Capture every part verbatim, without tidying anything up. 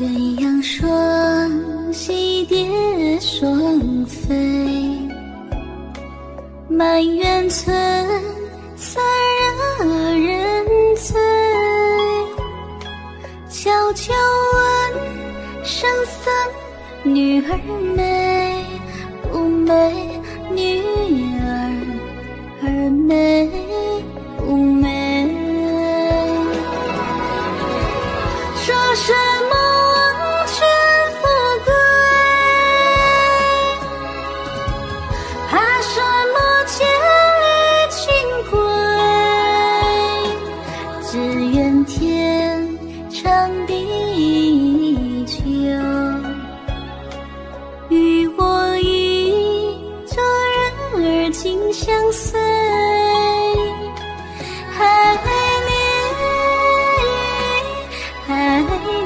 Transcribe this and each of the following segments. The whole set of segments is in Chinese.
鸳鸯双栖蝶双飞，满园春色惹人醉。悄悄问圣僧女儿美不美？女儿儿美不美？说什么王权富贵，怕什么千里情归？只愿天长地久，与我意中人儿紧相随。还还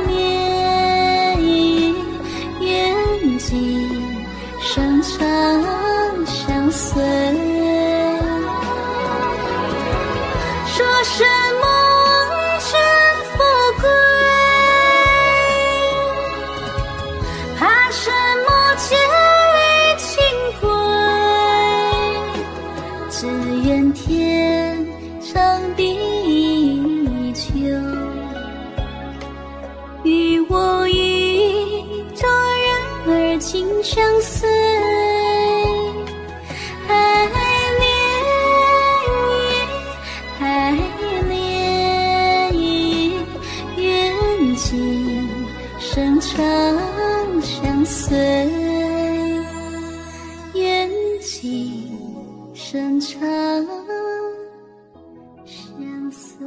念愿今生长相随。说什么王权富贵，怕什么千里情归？只愿天长地久，与我意中人儿紧相随。还念还念愿今生长相随，愿今生长相随。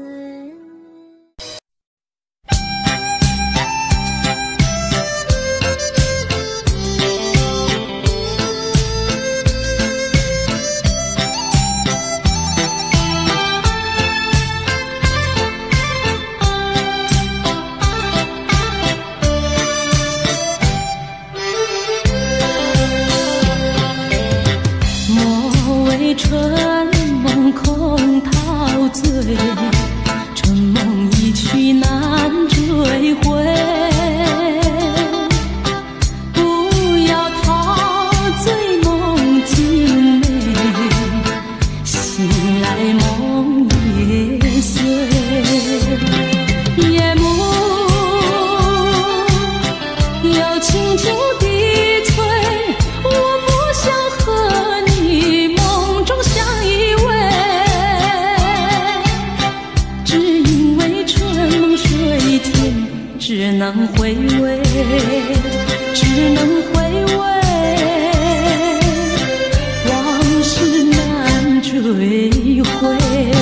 春梦空陶醉，春梦一去难追回。不要陶醉梦境美，醒来梦也碎。夜幕又轻轻低垂，我不想和你梦中相依偎，只因为春梦水天，只能回味，只能回味，往事难追回。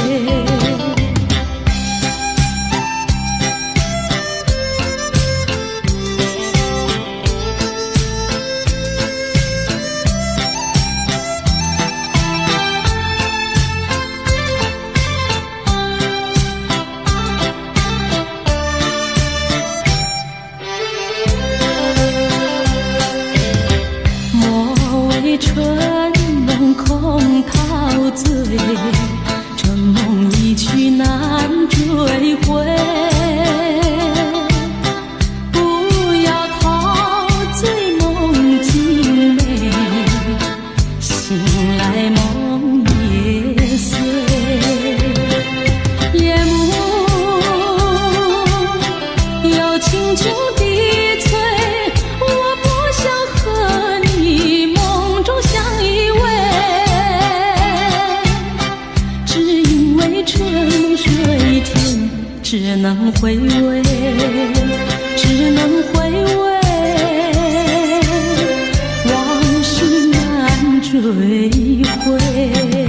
春梦空陶醉，春梦一去难追回。不要陶醉梦境美，醒来梦也碎。夜幕又轻轻低垂，我不想和你梦中相依偎，只因为春梦水天，只能回味，只能回味，往事难追回。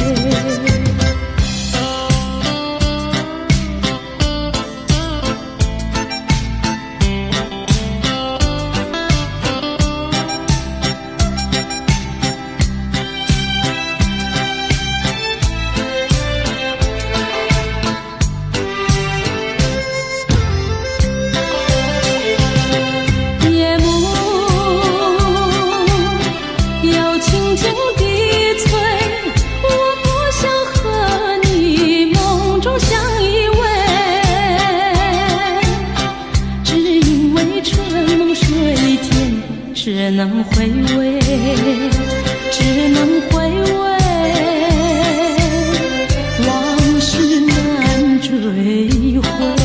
为春梦水天，只能回味，只能回味，往事难追回。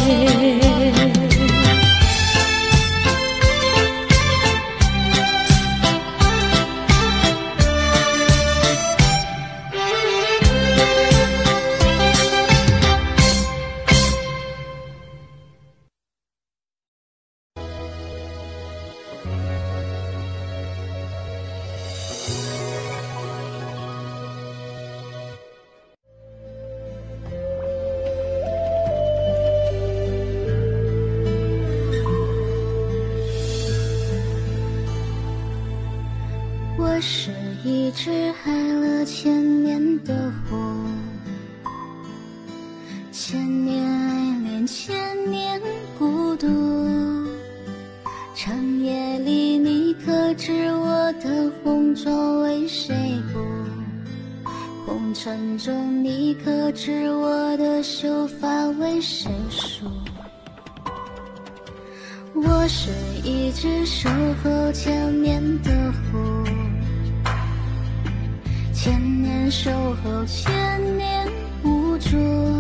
我是一只爱了千年的狐，千年爱恋，千年孤独。长夜里你可知我的红妆为谁补？红尘中你可知我的秀发为谁梳？我是一只守候千年的狐，千年守候，千年无助。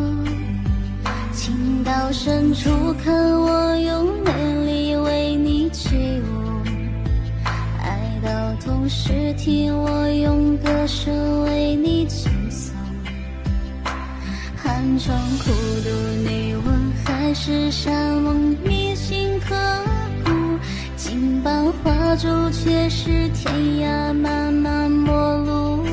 情到深处，看我用美丽为你起舞；爱到痛时，听我用歌声为你倾诉。寒窗苦读，你问海誓山盟，你心刻骨。金榜画柱，却是天涯漫漫陌路。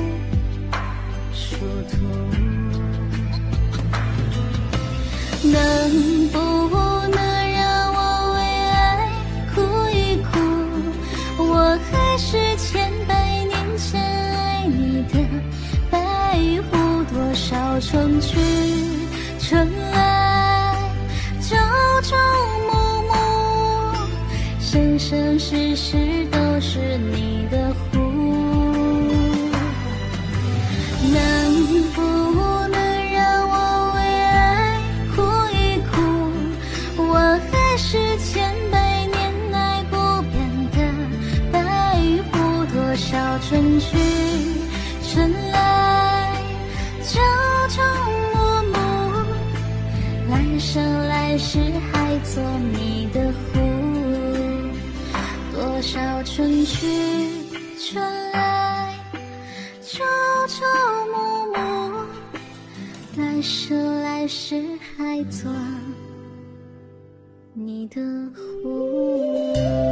能不能让我为爱哭一哭？我还是千百年前爱你的白狐，多少春去春来，朝朝暮暮，生生世世都是你的狐。能不能让我为爱哭一哭？我还是千百年来不变的白狐，多少春去春来，朝朝暮暮，来生来世还做你的狐。多少春去春来，朝朝暮暮，来生来世还做你的狐。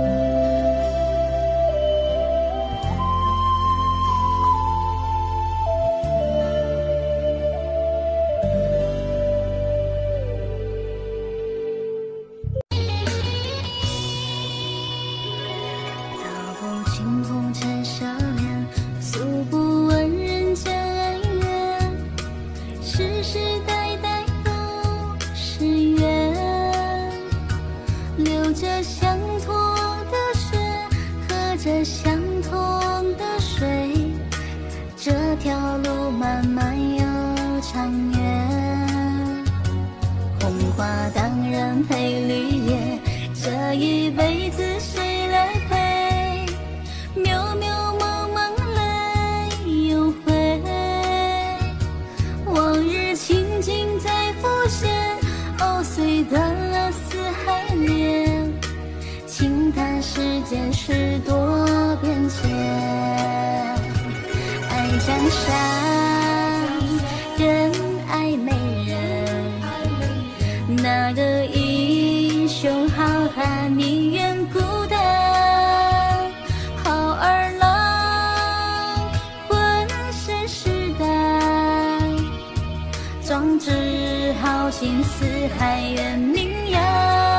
道不尽红尘笑脸，诉不完人间恩怨，世世代代都是缘。流着相同的血，喝着相同的水，这条路漫漫又长远。红花当然配绿叶，这一辈子谁来陪？渺渺茫茫来又回，往日情景再浮现，哦，虽断了丝还连。轻叹世间事多变迁，爱江山，人爱美人，那个英雄好汉宁愿孤单。好儿郎，浑身是胆，壮志豪情四海远名扬。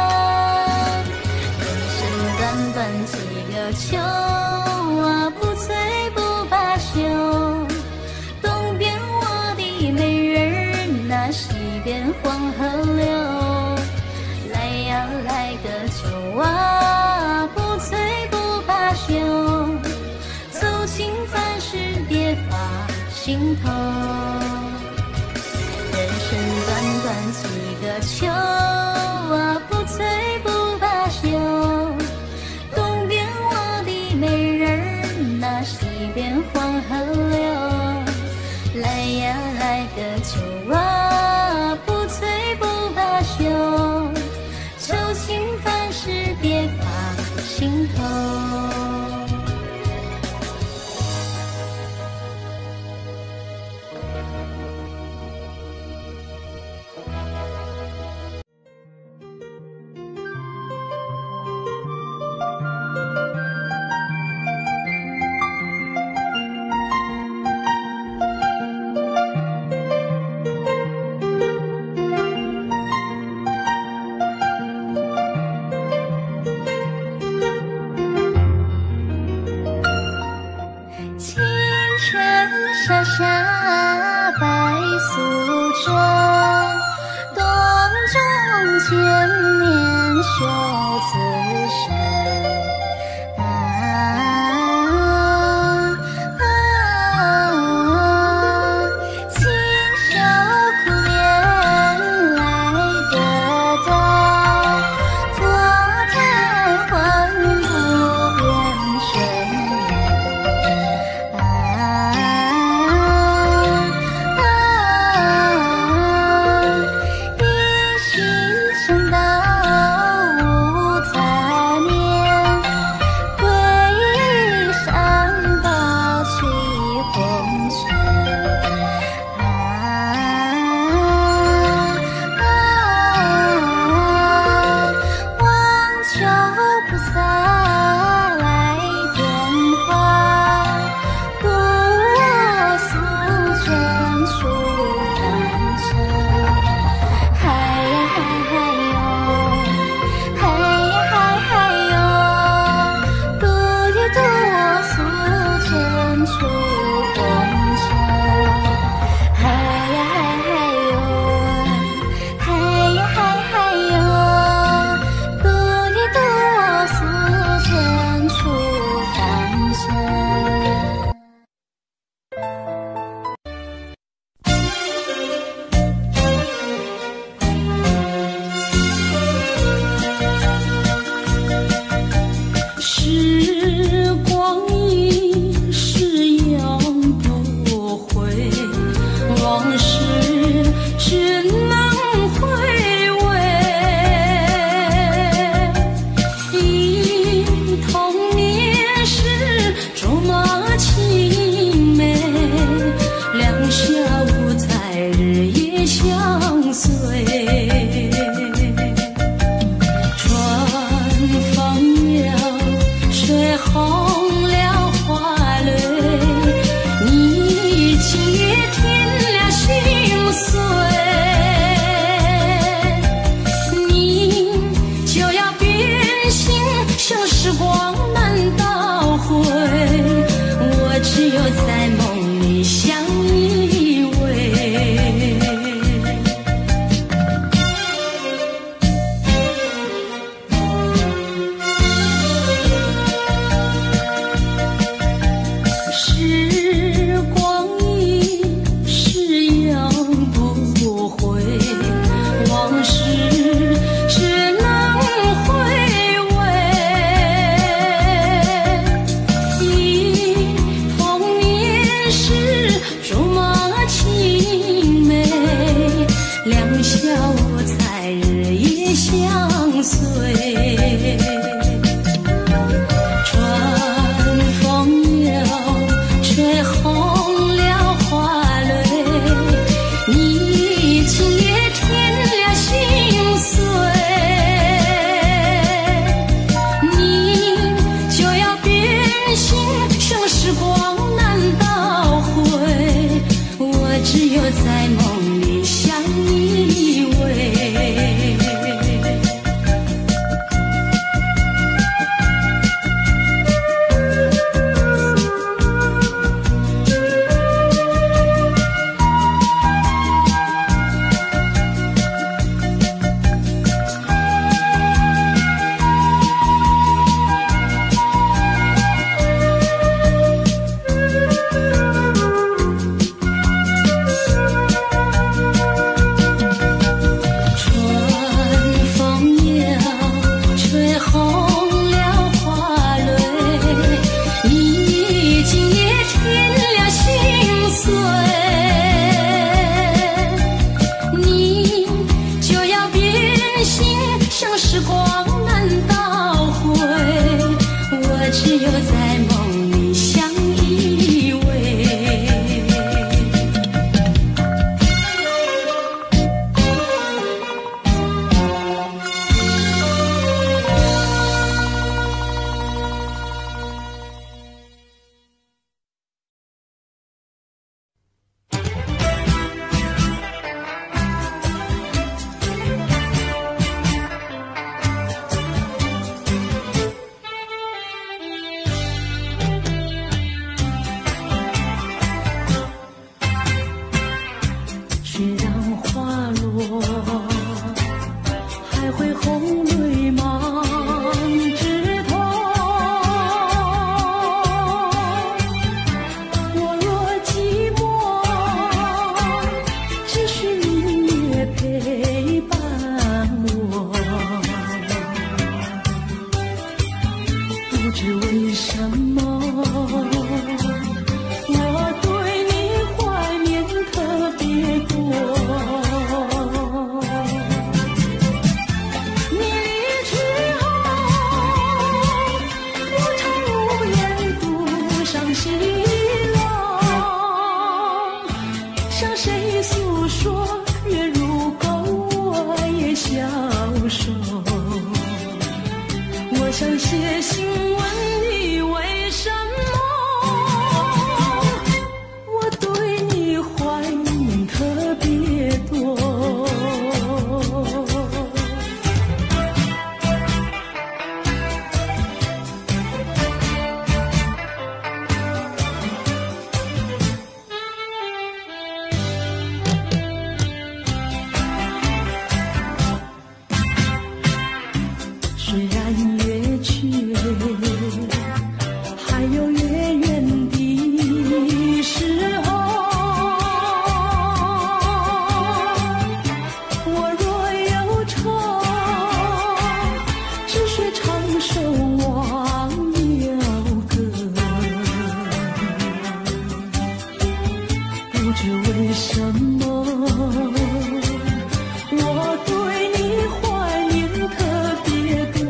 人生短短几个秋啊，不催不罢休。东边我的美人儿，那西边黄河流。来呀来个秋啊，不催不罢休。走尽凡事别发心头。人生短短几个秋啊，不催不罢休。 修此生。啊啊亲手苦练来得到，脱胎换骨变成人。啊啊一心圣道无残念，归山宝去红尘。啊啊望求菩萨来点化，度我宿眷出凡尘。嗨呀嗨嗨哟，嗨呀嗨嗨哟，度一度我宿眷出红尘。嗨呀嗨嗨哟，嗨呀嗨嗨哟，度一度我宿眷出凡尘。 时光一逝永不回，往事只能回味。忆童年时竹马青梅，两小无猜日夜相随。春风摇，水红了花蕊，你今夜添了心碎，你就要变心，像时光难倒回，我只有在梦里相依偎。时光一逝永不回，往事只能回味。 不知为什么，我对你怀念特别多。你离去后，我常无言独伤心了，向谁诉说？月如钩，我也消瘦。我想写信问你为什么，我对你怀念特别多。虽然月缺，还有月圆的时候，我若有愁，只需唱首忘忧歌。不知为什么，我对你怀念特别多。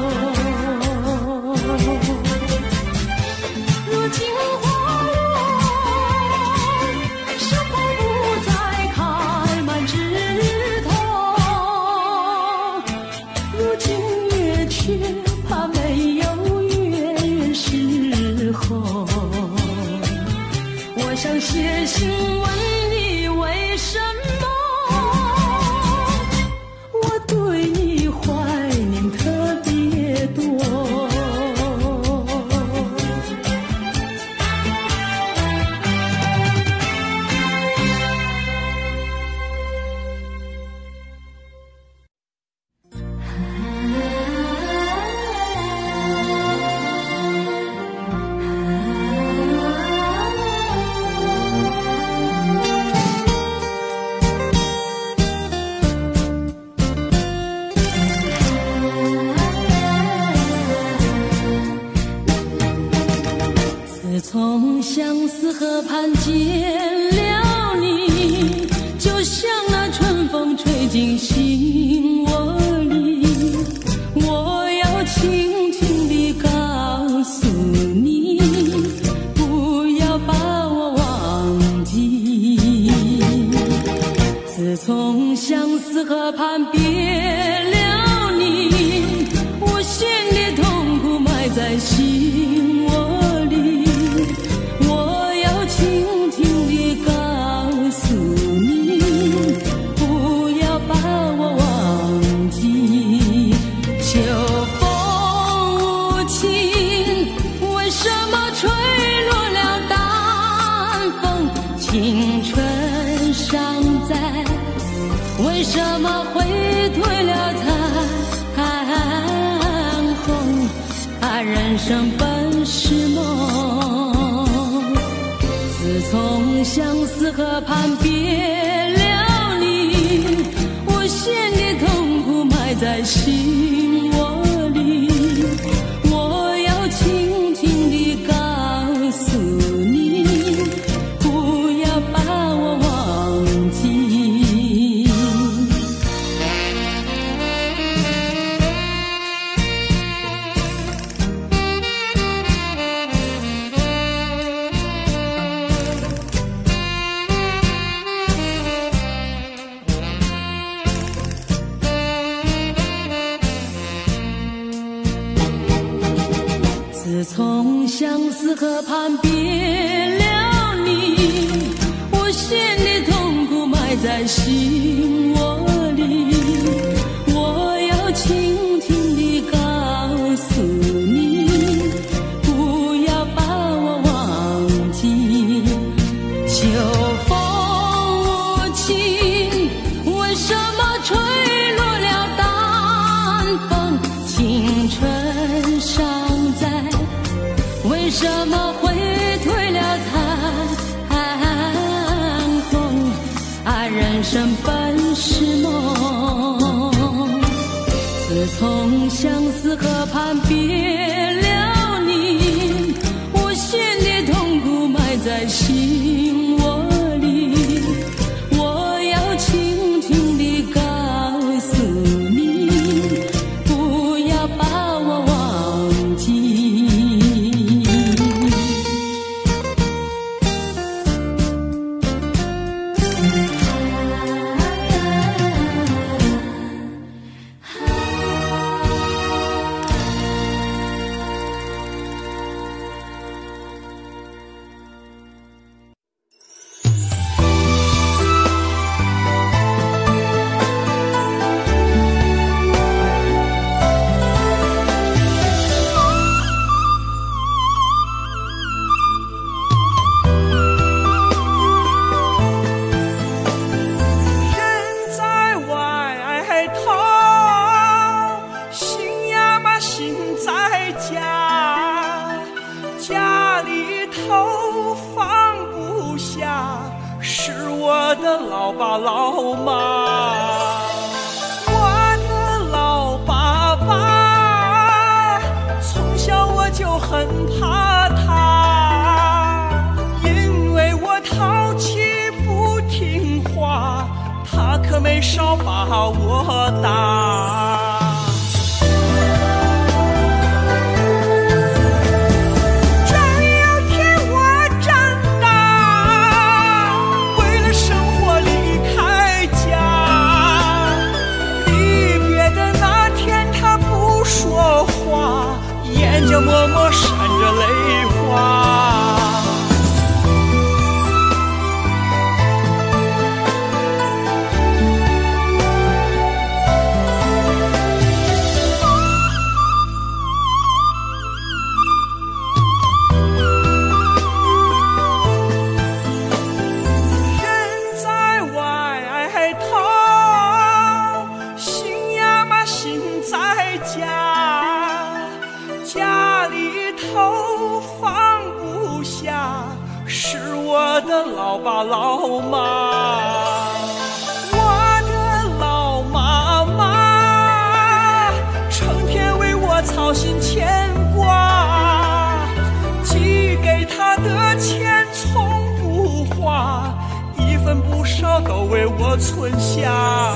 如今花落，山坡不再开满枝头。如今月缺，怕没有月圆时候。我想写信问你为什么，我对你怀念特别多。自从相思河畔见了你，就像那春风吹进心窝里。我要轻轻地告诉你，不要把我忘记。自从相思河畔别了你，我心的痛苦埋在心窝里。我要轻轻地告诉你，不要把我忘记。秋风无情，为什么吹落了淡风？青春尚在，为什么会褪了残红？啊，人生本是梦。自从相思河畔别了你，我心的痛苦埋在心窝里。我要轻轻地告诉你，不要把我忘记。自从相思河畔别了你，我心的痛苦埋在心窝里。我要轻轻地告诉你，不要把我忘记。秋风无情，为什么吹落了淡风？青春尚在，为什么会褪了残红？啊，人生本是梦。自从相思河畔别了头放不下，是我的老爸老妈。我的老爸爸，从小我就很怕他，因为我淘气不听话，他可没少把我打。眼角默默闪着泪花。人在外头，心呀嘛心在家。家里头放不下，是我的老爸老妈。我的老妈妈，成天为我操心牵挂，寄给她的钱从不花，一分不少都为我存下。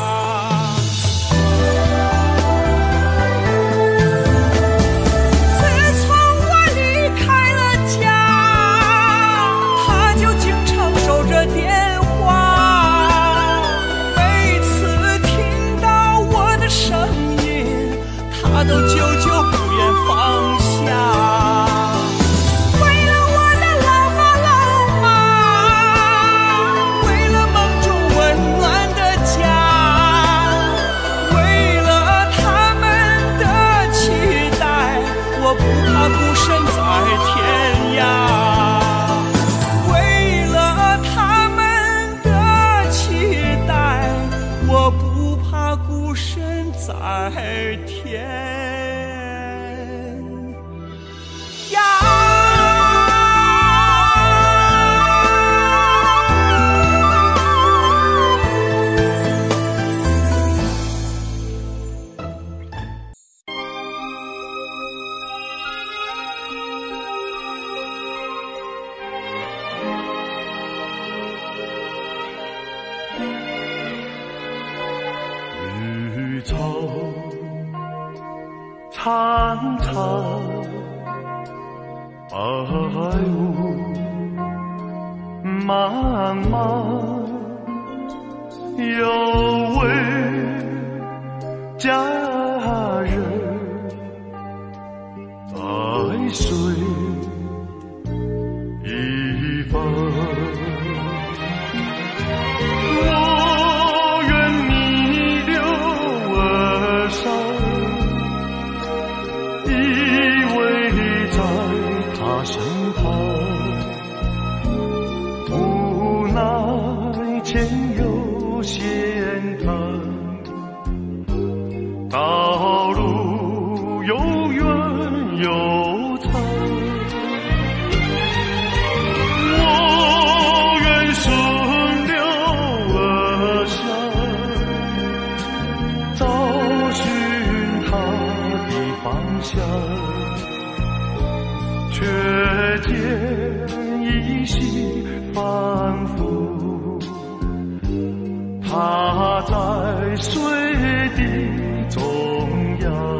电话，每次听到我的声音，他都久久不愿放下。为了我的老爸老妈，为了梦中温暖的家，为了他们的期待，我不怕孤身在天涯。我不怕孤身在天涯。长长白雾茫茫，有位佳人在水一方。我愿逆流而上，身旁，无奈前有险滩，道路又远又长，我愿顺流而下，找寻他的方向。却见依稀仿佛，他在水的中央。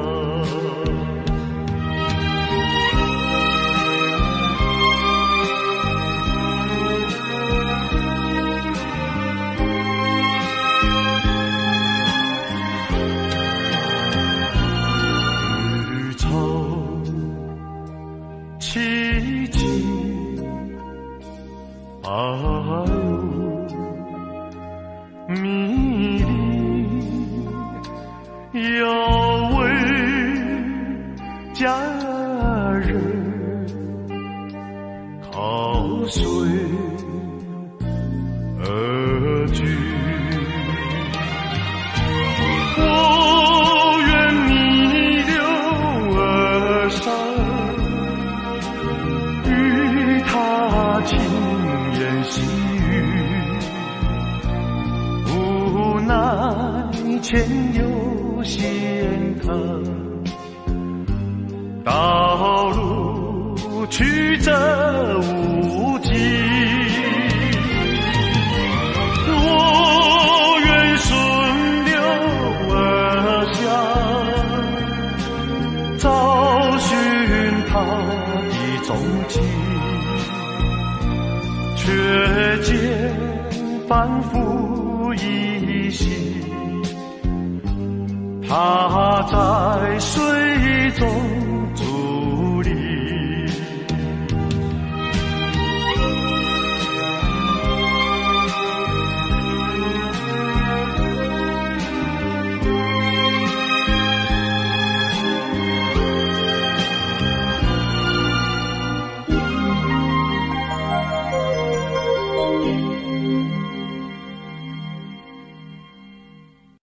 日潮凄凄白雾迷离，有位佳人靠水而居。我愿逆流而上，与他细雨，无奈前有险滩，道路曲折无尽，我愿顺流而下，找寻他的踪迹，却见反复依稀，他在水中